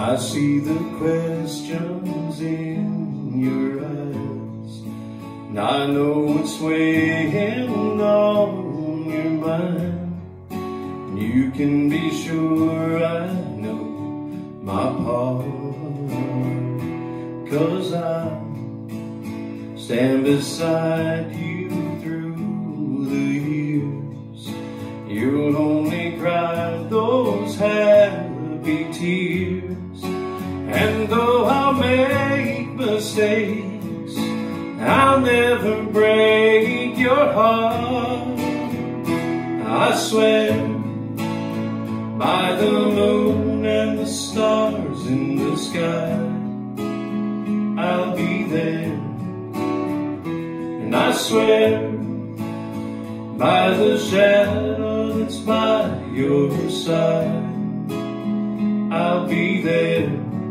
I see the questions in your eyes, and I know what's weighing on your mind. And you can be sure I know my part, 'cause I stand beside you through the years. You'll only cry those happy tears. And though I'll make mistakes, I'll never break your heart. I swear by the moon and the stars in the sky, I'll be there. And I swear by the shadow that's by your side, I'll be there.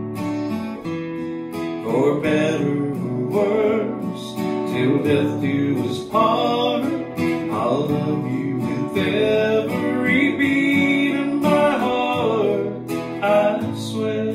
For better or worse, till death do us part, I'll love you with every beat in my heart, I swear.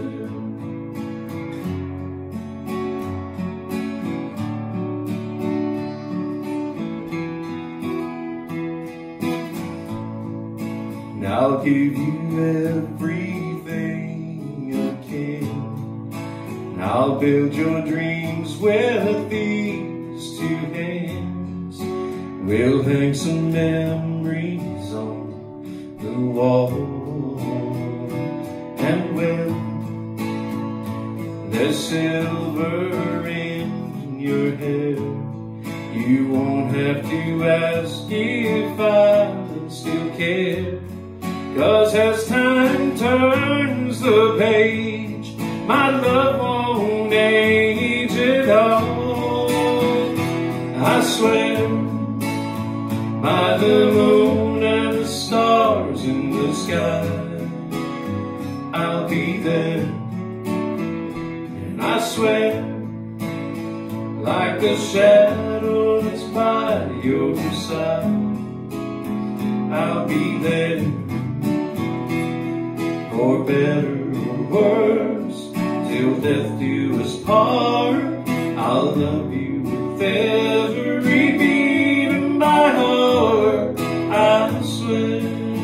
I'll give you everything I can. I'll build your dreams with these two hands. We'll hang some memories on the wall. And when there's silver in your hair, you won't have to ask if I still care. 'Cause as time turns the page, my love won't age at all. I swear by the moon and the stars in the sky, I'll be there. And I swear like the shadow that's by your side, I'll be there. For better or worse, till death do us part, I'll love you with every beat in my heart, I swear.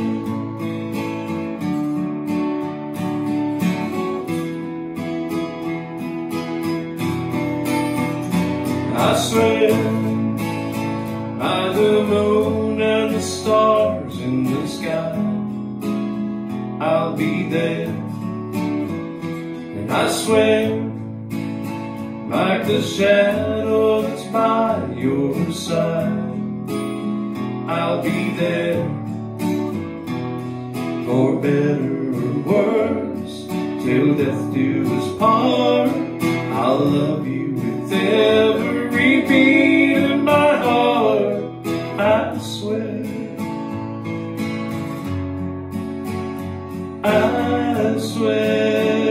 I swear by the moon and the stars in the sky, I'll be there. And I swear like the shadow that's by your side, I'll be there. For better or worse, till death do us part, I'll love you with every beat in my heart, I swear. I swear.